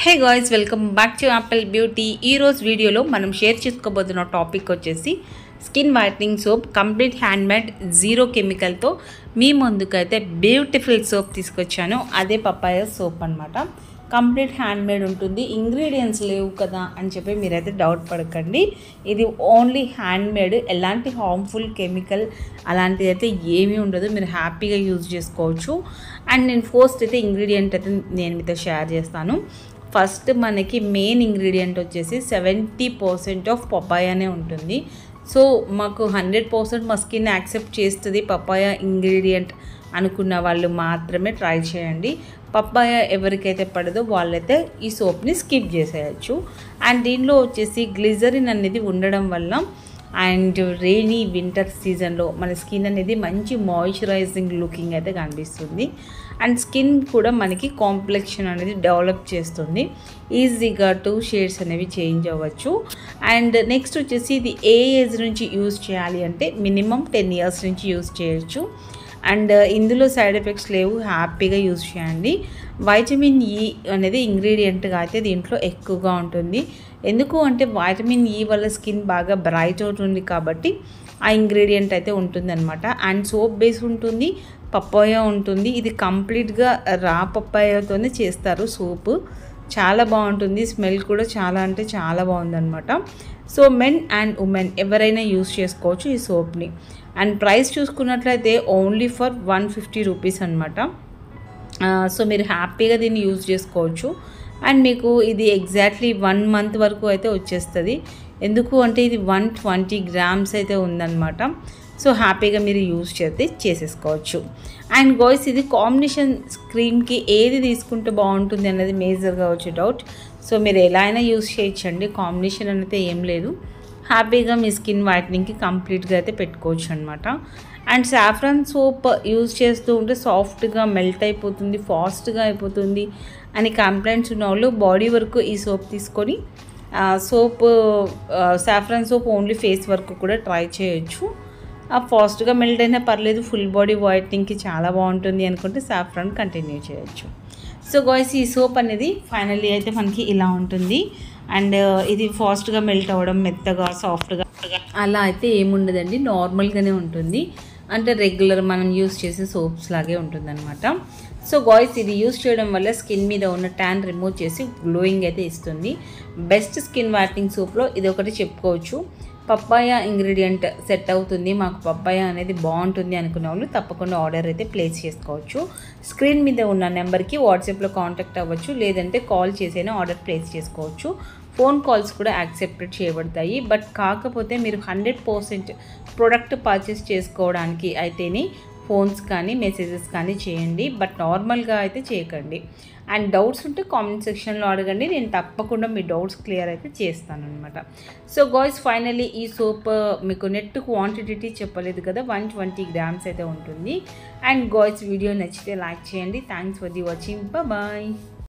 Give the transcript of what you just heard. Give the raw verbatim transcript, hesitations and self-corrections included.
Hey guys, welcome back to Apple Beauty. ఈరోజు వీడియోలో మనం షేర్ చేసుకోబోతున్న టాపిక్ వచ్చేసి skin whitening soap complete handmade zero కెమికల్తో మీ ముందుకైతే బ్యూటిఫుల్ సోప్ తీసుకొచ్చాను. అదే పపాయ సోప్ అనమాట. కంప్లీట్ హ్యాండ్మేడ్ ఉంటుంది, ఇంగ్రీడియంట్స్ లేవు కదా అని చెప్పి మీరైతే డౌట్ పడకండి. ఇది ఓన్లీ హ్యాండ్మేడ్, ఎలాంటి హార్మ్ఫుల్ కెమికల్ అలాంటిది అయితే ఏమీ ఉండదు. మీరు హ్యాపీగా యూజ్ చేసుకోవచ్చు. అండ్ నేను ఫస్ట్ అయితే ఇంగ్రీడియంట్ అయితే నేను మీతో షేర్ చేస్తాను. ఫస్ట్ మనకి మెయిన్ ఇంగ్రీడియంట్ వచ్చేసి సెవెంటీ పర్సెంట్ ఆఫ్ పపాయానే ఉంటుంది. సో మాకు హండ్రెడ్ పర్సెంట్ మా స్కిన్ యాక్సెప్ట్ చేస్తుంది పపాయ ఇంగ్రీడియంట్ అనుకున్న వాళ్ళు మాత్రమే ట్రై చేయండి. పపాయ ఎవరికైతే పడదో వాళ్ళైతే ఈ సోప్ని స్కిప్ చేసేయచ్చు. అండ్ దీనిలో వచ్చేసి గ్లిజరిన్ అనేది ఉండడం వల్ల అండ్ రెయినీ వింటర్ సీజన్లో మన స్కిన్ అనేది మంచి మాయిశ్చరైజింగ్ లుకింగ్ అయితే కనిపిస్తుంది. అండ్ స్కిన్ కూడా మనకి కాంప్లెక్షన్ అనేది డెవలప్ చేస్తుంది. ఈజీగా టూ షేడ్స్ అనేవి చేంజ్ అవ్వచ్చు. అండ్ నెక్స్ట్ వచ్చేసి ఇది ఏ ఏజ్ నుంచి యూజ్ చేయాలి అంటే మినిమం టెన్ ఇయర్స్ నుంచి యూజ్ చేయొచ్చు. అండ్ ఇందులో సైడ్ ఎఫెక్ట్స్ లేవు, హ్యాపీగా యూజ్ చేయండి. వైటమిన్ ఈ అనేది ఇంగ్రీడియంట్గా అయితే దీంట్లో ఎక్కువగా ఉంటుంది. ఎందుకు అంటే వైటమిన్ ఈ వల్ల స్కిన్ బాగా బ్రైట్ అవుతుంది కాబట్టి ఆ ఇంగ్రీడియంట్ అయితే ఉంటుందన్నమాట. అండ్ సోప్ బేస్ ఉంటుంది, పపాయ ఉంటుంది. ఇది కంప్లీట్గా రా పపాయతోనే చేస్తారు సోపు. చాలా బాగుంటుంది, స్మెల్ కూడా చాలా అంటే చాలా బాగుందన్నమాట. సో మెన్ అండ్ ఉమెన్ ఎవరైనా యూజ్ చేసుకోవచ్చు ఈ సోప్ని. అండ్ ప్రైస్ చూసుకున్నట్లయితే only for one fifty rupees అనమాట. సో మీరు హ్యాపీగా దీన్ని యూజ్ చేసుకోవచ్చు. అండ్ మీకు ఇది ఎగ్జాక్ట్లీ వన్ మంత్ వరకు అయితే వచ్చేస్తుంది. ఎందుకు అంటే ఇది వన్ ట్వంటీ గ్రామ్స్ అయితే ఉందన్నమాట. సో హ్యాపీగా మీరు యూజ్ చేస్తే చేసేసుకోవచ్చు. అండ్ గాయ్స్, ఇది కాంబినేషన్ క్రీమ్కి ఏది తీసుకుంటే బాగుంటుంది అన్నది మేజర్గా వచ్చే డౌట్. సో మీరు ఎలా అయినా యూజ్ చేయొచ్చండి, కాంబినేషన్ అనేది ఏం లేదు. హ్యాపీగా మీ స్కిన్ వైట్నింగ్కి కంప్లీట్గా అయితే పెట్టుకోవచ్చు అనమాట. అండ్ సాఫ్రాన్ సోప్ యూజ్ చేస్తూ ఉంటే సాఫ్ట్గా మెల్ట్ అయిపోతుంది, ఫాస్ట్గా అయిపోతుంది అని కంప్లైంట్స్ ఉన్న వాళ్ళు బాడీ వరకు ఈ సోప్ తీసుకొని soap saffron soap only face వరకు కూడా ట్రై చేయొచ్చు. ఫాస్ట్గా మెల్ట్ అయినా పర్లేదు, ఫుల్ బాడీ వైట్నింగ్కి చాలా బాగుంటుంది అనుకుంటే సాఫ్రాన్ కంటిన్యూ చేయొచ్చు. సో గాయ్స్, ఈ సోప్ అనేది ఫైనల్లీ అయితే మనకి ఇలా ఉంటుంది. అండ్ ఇది ఫాస్ట్గా మెల్ట్ అవ్వడం, మెత్తగా సాఫ్ట్గా అలా అయితే ఏముండదండి, నార్మల్గానే ఉంటుంది. అంటే రెగ్యులర్ మనం యూస్ చేసే సోప్స్ లాగే ఉంటుంది అనమాట. సో గాయ్స్, ఇది యూస్ చేయడం వల్ల స్కిన్ మీద ఉన్న ట్యాన్ రిమూవ్ చేసి గ్లోయింగ్ అయితే ఇస్తుంది. బెస్ట్ స్కిన్ వైట్నింగ్ సోప్లో ఇది ఒకటి చెప్పుకోవచ్చు. పపాయ ఇంగ్రీడియంట్ సెట్ అవుతుంది, మాకు పపాయ అనేది బాగుంటుంది అనుకునే వాళ్ళు తప్పకుండా ఆర్డర్ అయితే ప్లేస్ చేసుకోవచ్చు. స్క్రీన్ మీద ఉన్న నెంబర్కి వాట్సాప్లో కాంటాక్ట్ అవ్వచ్చు, లేదంటే కాల్ చేసైనా ఆర్డర్ ప్లేస్ చేసుకోవచ్చు. ఫోన్ కాల్స్ కూడా యాక్సెప్టెడ్ చేయబడతాయి. బట్ కాకపోతే మీరు హండ్రెడ్ పర్సెంట్ ప్రోడక్ట్ పర్చేస్ చేసుకోవడానికి అయితేనే ఫోన్స్ కానీ మెసేజెస్ కానీ చేయండి, బట్ నార్మల్గా అయితే చేయకండి. అండ్ డౌట్స్ ఉంటే కామెంట్ సెక్షన్లో అడగండి, నేను తప్పకుండా మీ డౌట్స్ క్లియర్ అయితే చేస్తాను అనమాట. సో గాయ్స్, ఫైనల్లీ ఈ సోప్ మీకు నెట్ క్వాంటిటీ చెప్పలేదు కదా, వన్ ట్వంటీ గ్రామ్స్ అయితే ఉంటుంది. అండ్ గాయ్స్, వీడియో నచ్చితే లైక్ చేయండి. Thanks for the watching, bye.